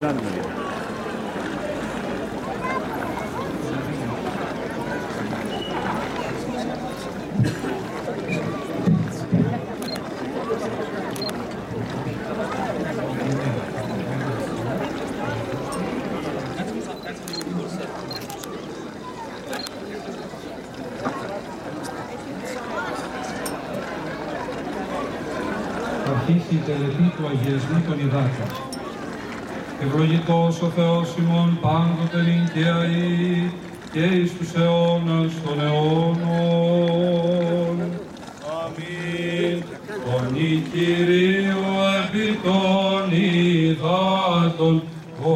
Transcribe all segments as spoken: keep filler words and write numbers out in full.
Αρχίσει η τελετή του αγιασμού των υδάτων. Ευλογητός ο Θεός ημών πάντοτε νυν και αεί και εις τους αιώνας των αιώνων. Αμήν. Τον Κυρίου επί των υδάτων ο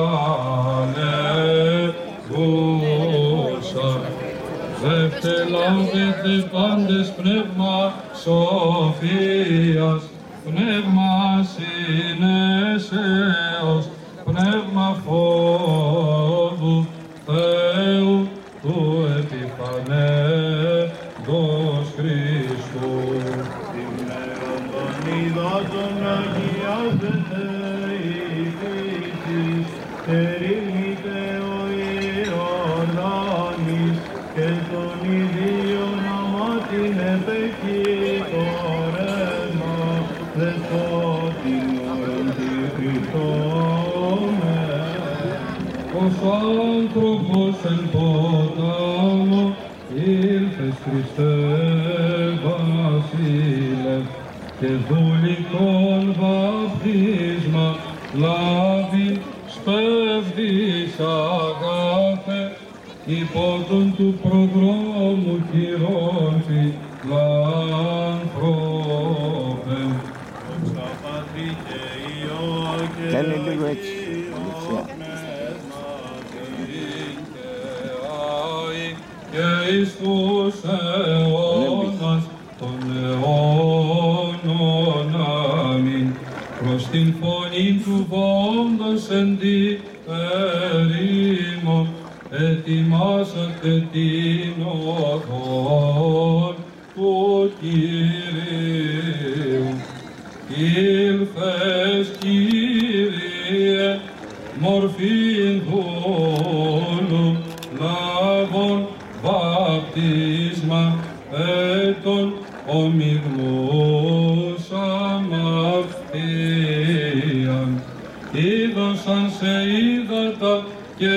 ανεβούσα. Δεύτε λάβετε πάντες πνεύμα σοφίας, πνεύμα συνέσεως, πνεύμα φόβου Θεού του επιφανέντος Χριστού. Ημέρων των υδάτων αγιάζεται η φύση, ερήμηται ο Ιορδάνης και των ιδίων αμάτιν επέχει το ρεύμα, δεσπότην αντιχριστόμε. Ως άνθρωπος εν ποτάμο ήλθες Χριστέ Βασίλευ και δούλικον βαπτίσμα λάβει σπέβδης αγάπε υπό τον του προδρόμου κυρών φιλάνθρωπε. Δόξα Πατρί και Υιό και Κάνε λίγο έτσι, Αγίο και εις τους αιώνας των αιώνων. Αμήν. Προς την φωνή του βόντος εν τη ερήμο ετοιμάσατε την οδόν του Κυρίου. Ήλθες Κύριε μορφήν δούλου λάβων βαπτίσμα έτων ομιγμούς αμαρτίαν. Είδωσαν σε ύδατα και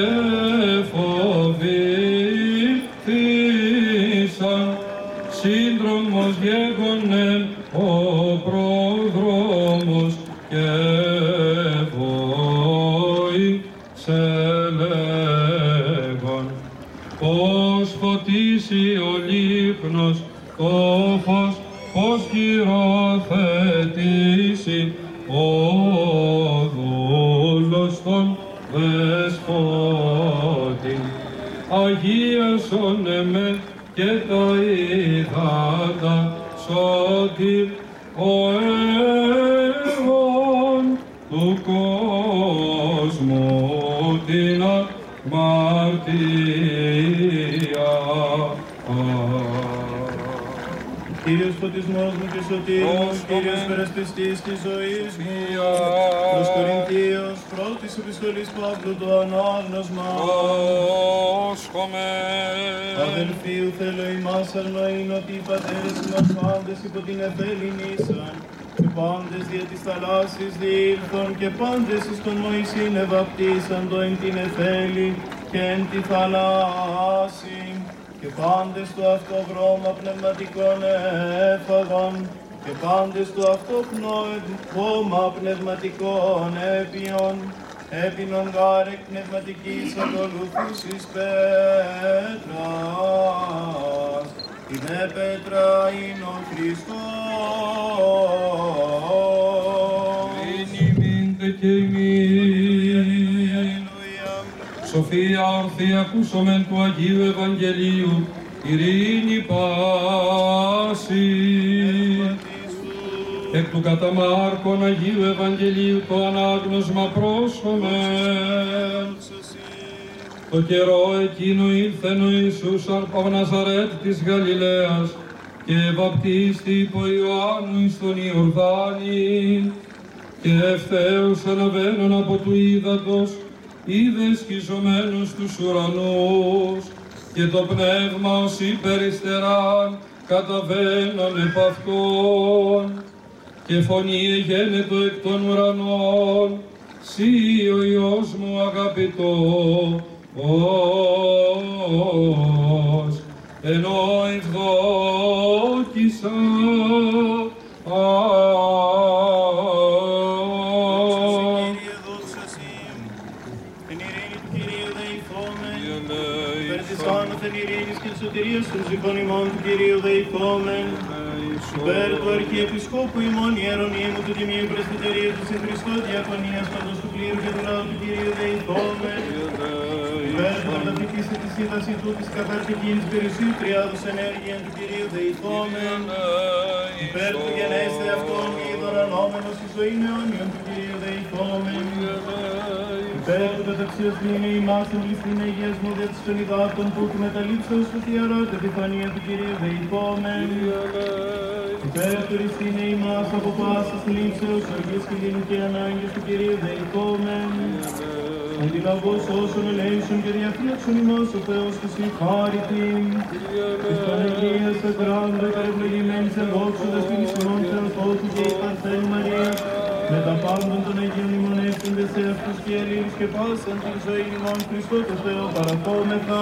φοβήθησαν, σύνδρομος γέγονεν ο προδρόμος και βόησε λέγον. Πώς φωτίσει ο λίχνος το φως, πώς χειροθετήσει ο δούλος των δεσπότη. Αγίασον εμέ και τα ύδατα σώτηρ ο αίων του κόσμου την αμαρτία. Κύριος φωτισμός μου και σωτήρος, Κύριος περασπιστής της ζωής μου. Προς Κορινθίος, πρώτης επιστολής Παύλου το ανάγνωσμα. Αδελφοί, θέλω ημάς αρνοήν ότι οι πατέρες μας πάντες υπό την εφέλην ήσαν, και πάντες δια της θαλάσσης διήλθον, και πάντες εις τον Μωυσήν ευαπτίσαντο εν την εφέλη και εν τη θαλάσση. Και πάντες του αυτό βρώμα πνευματικών έφαγαν, και πάντες του αυτό πνεύμα πνευματικών έπιον, έπινον γάρ εκ πνευματικής ακολουθούσης πέτρας, την πέτρα είναι ο Χριστός. Ενημείντε και ημίν. Σοφία ορθή ακούσομεν του Αγίου Ευαγγελίου, ειρήνη πάση. Εκ του κατά Μάρκον Αγίου Ευαγγελίου το ανάγνωσμα πρόσχομεν. Το καιρό εκείνο ήλθεν ο Ιησούς από Ναζαρέτ της Γαλιλαίας και βαπτίστη υπό Ιωάννου εις τον Ιορδάνη. και ευθέως αναβαίνουν από του ύδατος, είδε σκιζωμένους τους ουρανούς, και το πνεύμα ως υπεριστεράν καταβαίνον επ' αυτόν, και φωνή εγένετο εκ των ουρανών, σύ ο Υιός μου αγαπητός, ενώ ευδόκησα. Στον ζυγόν ημών του Κυρίου δεηθόμεν, υπέρ του Αρχιεπισκόπου ημών Ιερονύμου του Τιμίου Πρεσβυτερίου του Χριστό Διακονίας παντός του πλήρου και του λαού του Κυρίου δεηθόμεν, υπέρ του καταπληκτής της σύνταση του της καθαρτικής περισσίου τριάδους ενέργειαν του Κυρίου δεηθόμεν, υπέρ του γενέστε αυτόν και ειδωρανόμενος η ζωή αιώνιον του Κυρίου δεηθόμεν, υπέρ του καταξίως πλήνε ημάς των ληστήν αγιασμού δια της των υδάτων που του μεταλήψεως του θειαρώτε επιφανία του Κυρίου δεηθόμεν, υπέρ του ρηστήνε ημάς από πάσης λήψεως οργής και λύνου και ανάγκης του Κυρίου δεηθόμεν, αντιλαβώς όσων ελέησον και διαφύλαξον ημάς ο Θεός του συγχάρητην, της Παναγίας Ακράνδρα καρευλογημένης ευόξοντας την Ισημών Θεοτόκου και η Παρθένου Μαρίας, με τα πάντων των Αγίων ημονεύτοντες σε αυτούς και ελλήνους και πάσαν την ζωή ημών Χριστό το Θεό παρακόμεθα.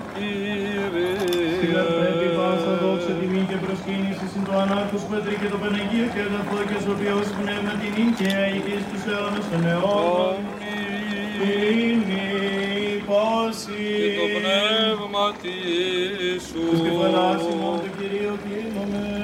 Συγγραφέτη πάσα δόξα τιμή και προσκύνηση συν το ανάρχος Πατρί και το Παναγίο και αγαθό και σοφιός πνεύμα την νίκαια εις τους αιώνας των αιώνων. Είναι η πάση Και το πνεύμα της σου. τους κεφαλάς ημών του Κυρίου κλείνομεν.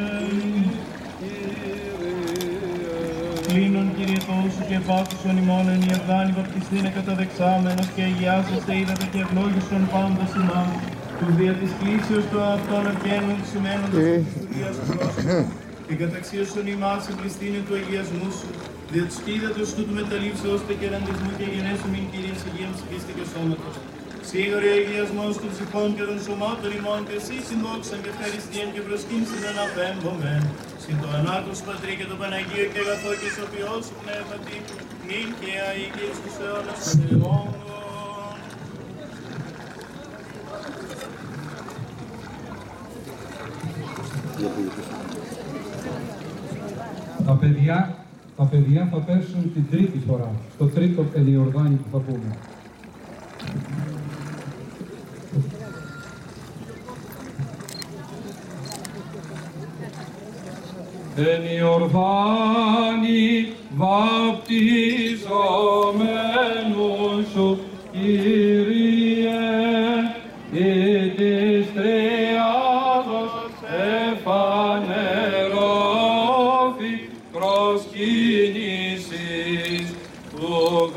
Κλείνον Κύριε Τόσου και επάκουσον ημών εν η Ευδάνη βαπτιστήνε καταδεξάμενος και αγιάσαστε είδατε και ευλόγησον πάντας ημάς, τους δια της κλήσεως του αυτών ευχαίνων σημαίνων της Χριστουργίας του πρόσωπου, την καταξίωσον ημάς εμπριστήνε του αγιασμού σου, δια τους κύδατος του του μεταλήψεως τε κεραντισμού και γενέσου μην Κυρίες Αγίαν ψυχίστη και σώματος. Σίγουρη αγιασμός των ψυχών και των σωμάτων ημών και εσύ συνδόξαν και ευχαριστίαν και προσκύνησιν να αναπέμπομεν. Συν το ανάτος Πατρί και το Παναγίο και αγαθό και σοφιό σου πνεύματι, νυν και αεί και εις τους αιώνας των αιώνων. Τα παιδιά, τα παιδιά θα πέσουν την τρίτη φορά, στο τρίτο Ιορδάνη που θα πούμε. Εν Ιορδάνη βαπτιζομένου σου, Κύριε, ή της Τριάδος εφανερώθη προσκύνησης του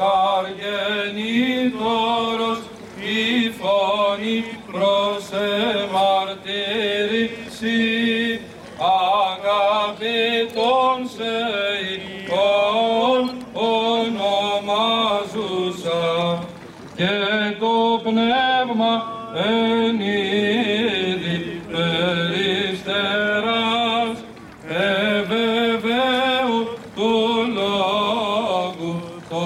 γαργενήτωρος η φωνή προς εμαρτύρηση αγαπητών σε εικόν ονομάζουσα και το πνεύμα εν είδη περιστεράς εβεβαίου του λόγου το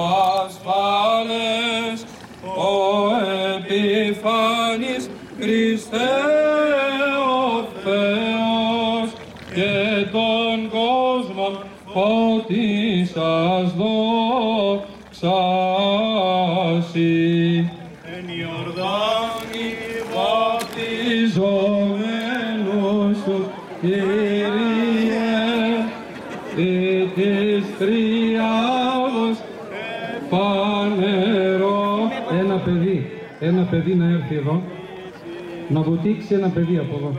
ασφάλες ο επιφανής Χριστέ ο Θεός και τον κόσμο φώτισας δόξασι. Εν Ιορδάνη βαπτιζομένου σου, Κύριε, ή της Τριάδος φανερό. Ένα παιδί, ένα παιδί να έρθει εδώ, να βουτήξει ένα παιδί από εδώ.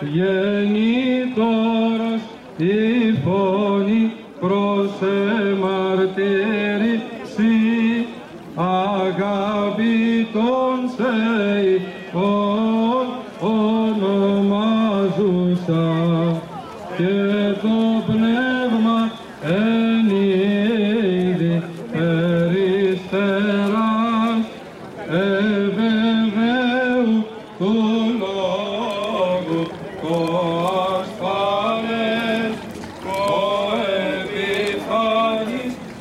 Γεννήτωρος η φωνή προς εμαρτύρηση αγαπητών σε εικόν ονομάζουσα και το πνεύμα εν είδη περιστεράς εβεβαίου του λόγου το ασφάλες ο επιφανής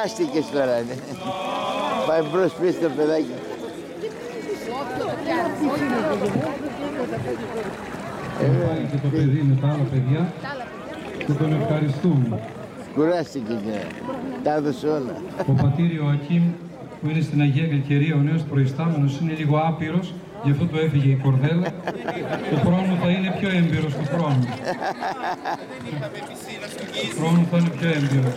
Κουράστηκες τώρα. Ναι. Πάει μπρος πίσω το παιδάκι. Πάει και το παιδί με τα άλλα παιδιά και τον ευχαριστούμε. Κουράστηκε και τα έδωσε όλα. Ο πατήρ Ιωακήμ που είναι στην Αγία Γλυκερία, ο νέος προϊστάμενος, είναι λίγο άπειρος, γι' αυτό του έφυγε η κορδέλα. Του χρόνου θα είναι πιο έμπειρος του χρόνου. Του χρόνου θα είναι πιο έμπειρος.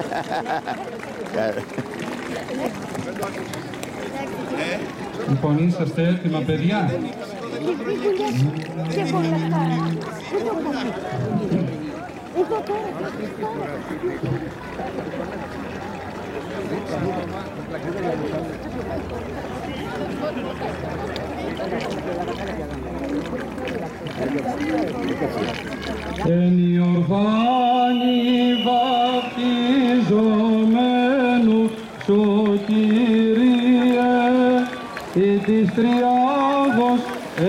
Λοιπόν, είσαστε έτοιμα, παιδιά? Εν Ιορδάνη βαπτιζομένου σου, Κύριε, ή της Τριάδος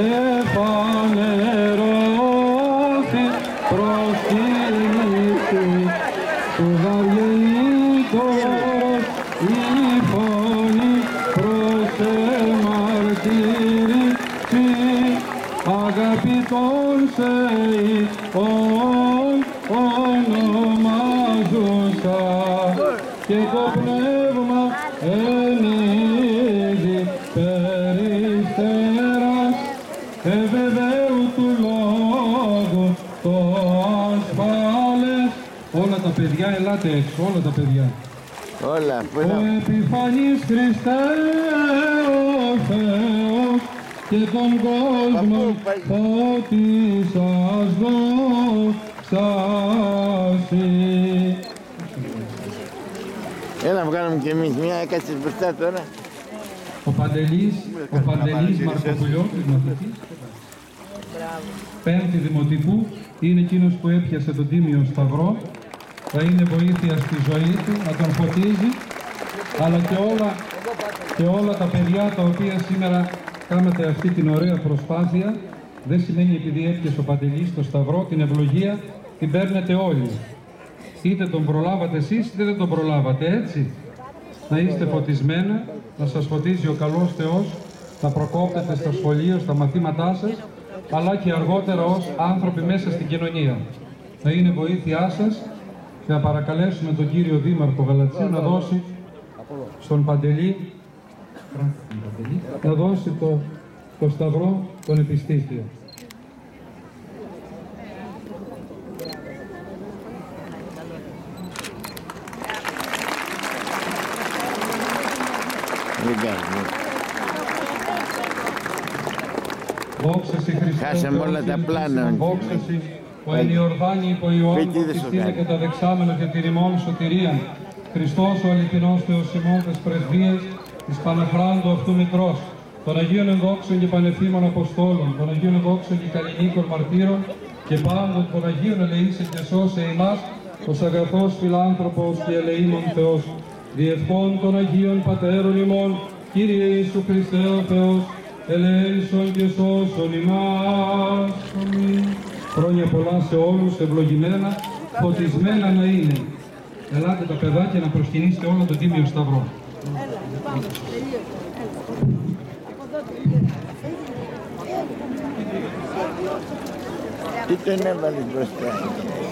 εφανερώθη προσκύνηση του βαριενήτωρος η φωνή προς εμαρτύρηση αγαπητών σε ιών ονομάζουσα και το πνεύμα ενίδη περιστεράς ευεβαίου του λόγου το ασφάλες. Όλα τα παιδιά, ελάτε έξω, όλα τα παιδιά. Όλα, Ο επιφανής Χριστέ ο Θεός και τον κόσμο φώτισας δόξασι. Έλα, βγάλουμε κι εμείς μια, έκατσες μπροστά τώρα. Ο Παντελής, ο Παντελής Μαρκοπουλιώτης, μαθητής, πέμπτη δημοτικού, είναι εκείνος που έπιασε τον Τίμιο Σταυρό. Θα είναι βοήθεια στη ζωή του, να τον φωτίζει, αλλά και όλα, και όλα τα παιδιά τα οποία σήμερα κάνετε αυτή την ωραία προσπάθεια, δεν σημαίνει επειδή έπιασε ο Παντελής το Σταυρό, την ευλογία την παίρνετε όλοι. Είτε τον προλάβατε εσείς, είτε δεν τον προλάβατε, έτσι. Να είστε φωτισμένα, να σας φωτίζει ο καλός Θεός, να προκόπτετε στα σχολεία, στα μαθήματά σας, αλλά και αργότερα ως άνθρωποι μέσα στην κοινωνία. Να είναι βοήθειά σας και να παρακαλέσουμε τον κύριο Δήμαρχο Γαλατσίου να δώσει στον Παντελή, να δώσει το, το Σταυρό τον επιστήστιο. Δόξα σε Χριστέ, χάσαμε όλα τα πλάνα. Δόξα σε ο εν Ιορδάνη υπό Ιωάννου Χριστίνε και τα δεξάμενα και την ημών σωτηρία. Χριστός ο αληθινός Θεός ημών τες πρεσβείες της Παναχράντου αυτού Μητρός, των Αγίων Ενδόξων και Πανεφήμων Αποστόλων, των Αγίων Ενδόξων και Καλλινίκων Μαρτύρων και πάντων των Αγίων ελεήσε και σώσε ημάς, ως αγαθός φιλάνθρωπος και ελεήμων Θεός, διευχών των Αγίων Πατέρων ημών, Κύριε Ιησού Χριστέ ο Θεός, ελέησον και σώσον ημάς. Αμήν. Χρόνια πολλά σε όλους, ευλογημένα, φωτισμένα να είναι. Ελάτε τα παιδάκια να προσκυνήσετε όλο τον Τίμιο Σταυρό. Τι τον έβαλες μπροστά?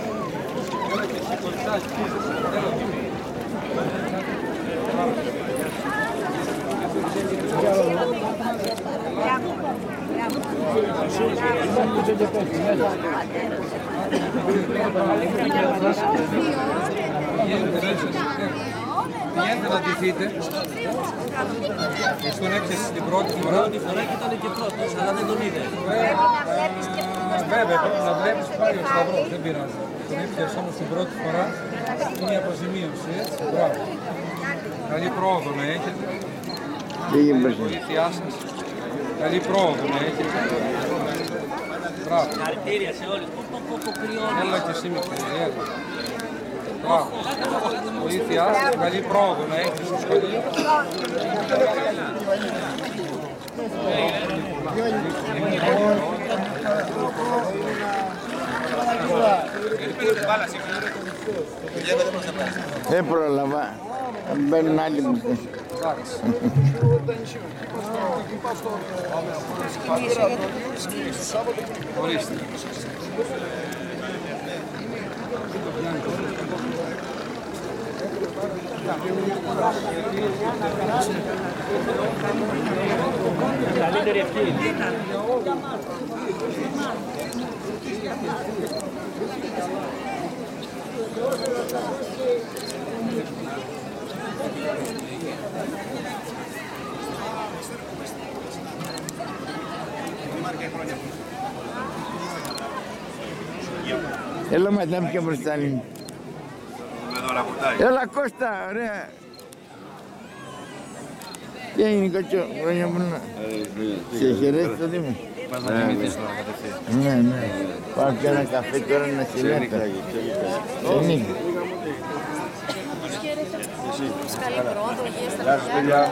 Πηγαίνετε να ντυθείτε. Εσύ τον έπιασες την πρώτη φορά. Πρώτη φορά και ήταν και πρώτος, αλλά δεν τον είδε. Βέβαια, πρέπει να βλέπεις πάλι ο Σταυρός, δεν πειράζει. Τον έπιασες όμως την πρώτη φορά, είναι η αποζημίωση, έτσι. Μπράβο. Καλή πρόοδο να έχετε. Πήγε μπροστά. Βοήθειά σας. Καλή πρόοδο να έχετε. Μπράβο. Χαρακτήρια σε όλους. Έλα και εσύ με παιδιά. Μπράβο. Βοήθειά σας. Καλή πρόοδο να έχετε στο σχολείο. Δεν πρόλαβα. Μπαίνουν άλλοι μου. Ορίστε. Καλύτερη ευχή. Έλα μαντάμ και μπροστά είναι. Έλα Κώστα, ωραία. Τι έγινε Κοτσό, χρόνια πολλά. Σε χαιρέτησε το Δήμο. Ναι, ναι. Πάω και ένα καφέ τώρα να συλλέξω. Σε νύχτα. Καλή πρόοδο, υγεία στα παιδιά.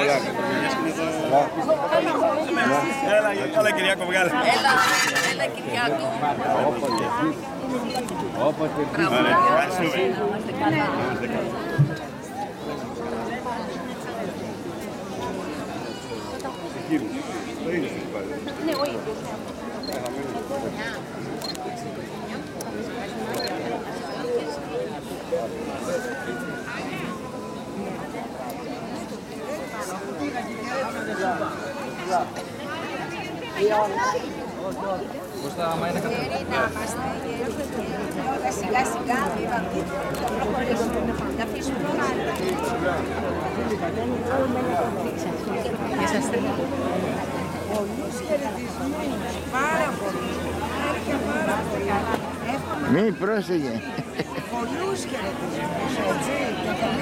Έλα Κυριάκο, βγάλε. Έλα, έλα Κυριάκο. Όποτε Μπράβο, είμαστε καλά. Ναι, ο ίδιος. Σιγά σιγά θα προχωρήσουμε. Θα αφήσουμε πολλούς χαιρετισμούς. Πάρα πολύ. Πάρα πολύ. Μη πρόσεχε. Πολλούς χαιρετισμούς, έτσι.